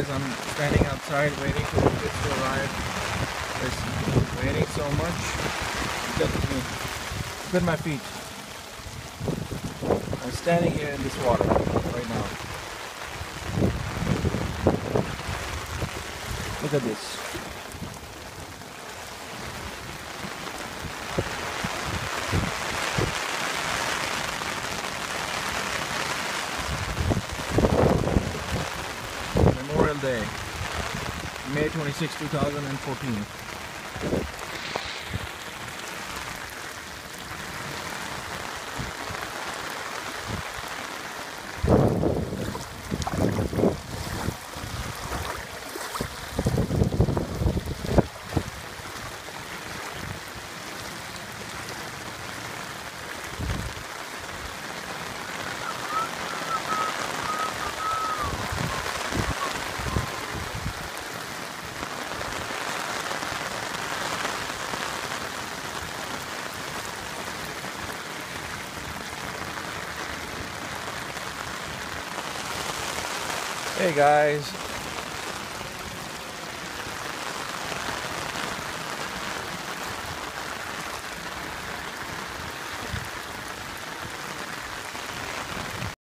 guys, I'm standing outside waiting for the kids to arrive. It's raining so much. Look at me. Look at my feet. I'm standing here in this water right now. Look at this. Memorial Day, May 26, 2014. Hey guys,